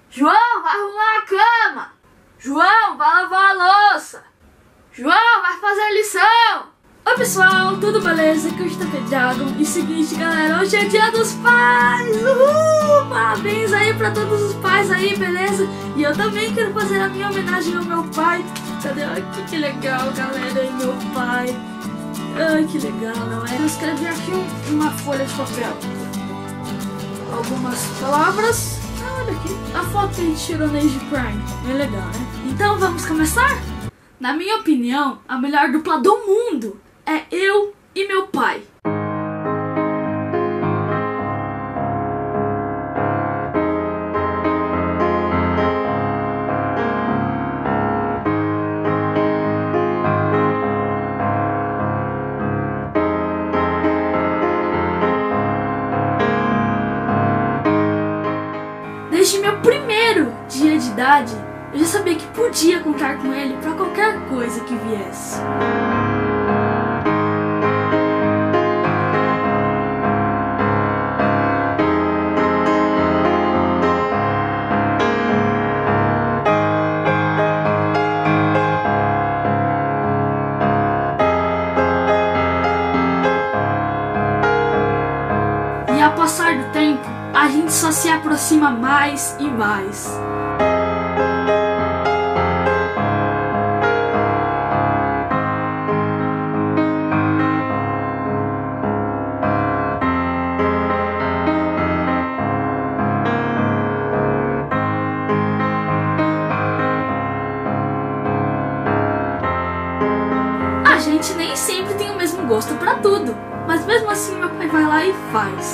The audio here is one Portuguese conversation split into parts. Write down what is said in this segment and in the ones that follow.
João, vai arrumar a cama. João, vai lavar a louça. João, vai fazer a lição. Oi pessoal, tudo beleza? Aqui é o JP Dragon. E seguinte galera, hoje é dia dos pais. Uhul! Parabéns aí pra todos os pais aí, beleza? E eu também quero fazer a minha homenagem ao meu pai. Cadê? Ai, que legal galera, e meu pai. Ai, que legal, não é? Eu escrevi aqui uma folha de papel. Algumas palavras. Olha aqui, a foto que a gente tirou na Age Prime. Bem legal, né? Então vamos começar? Na minha opinião, a melhor dupla do mundo é eu e meu pai. Desde meu primeiro dia de idade, eu já sabia que podia contar com ele para qualquer coisa que viesse. E ao passar do tempo, a gente só se aproxima mais e mais. A gente nem sempre tem o mesmo gosto pra tudo, mas mesmo assim meu pai vai lá e faz.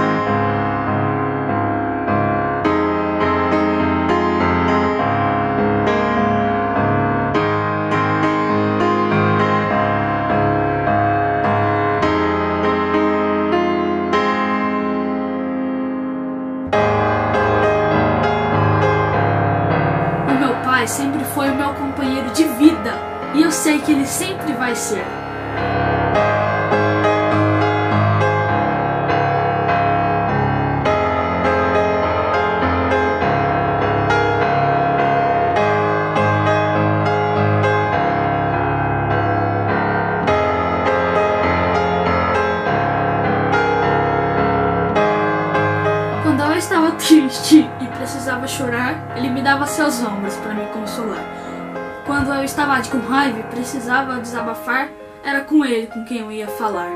O meu pai sempre foi o meu companheiro de vida e eu sei que ele sempre vai ser. Quando eu estava triste e precisava chorar, ele me dava seus ombros para me consolar. Quando eu estava com raiva e precisava desabafar, era com ele com quem eu ia falar.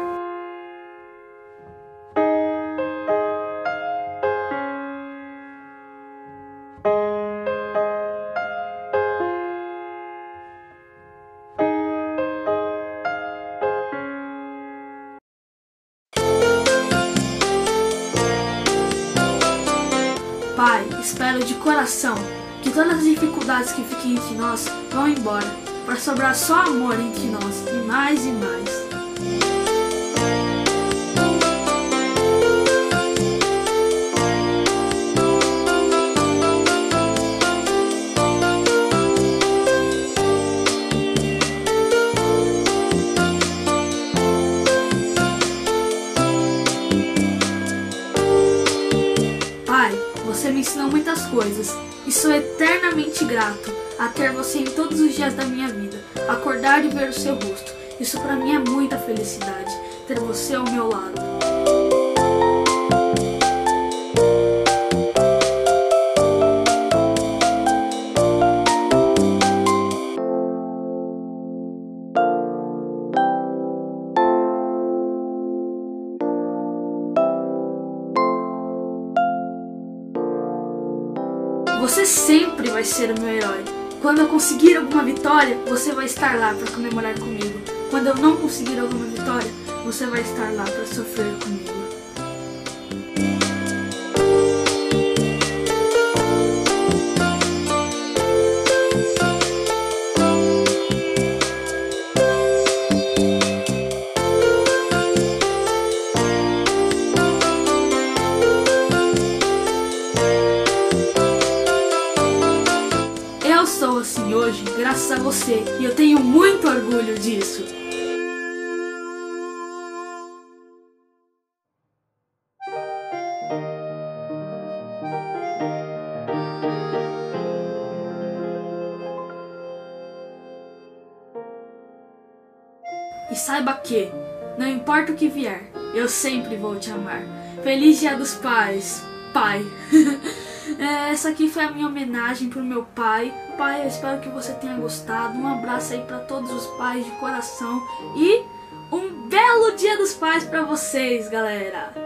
Pai, espero de coração que todas as dificuldades que fiquem entre nós vão embora, para sobrar só amor entre nós, e mais e mais. Pai, você me ensinou muitas coisas e sou eternamente grato a ter você em todos os dias da minha vida. Acordar e ver o seu rosto, isso pra mim é muita felicidade, ter você ao meu lado. Você sempre vai ser o meu herói. Quando eu conseguir alguma vitória, você vai estar lá para comemorar comigo. Quando eu não conseguir alguma vitória, você vai estar lá para sofrer comigo. Eu sou assim hoje graças a você e eu tenho muito orgulho disso. E saiba que, não importa o que vier, eu sempre vou te amar. Feliz Dia dos Pais, pai. Essa aqui foi a minha homenagem pro meu pai. Pai, eu espero que você tenha gostado. Um abraço aí pra todos os pais de coração. E um belo Dia dos Pais pra vocês, galera.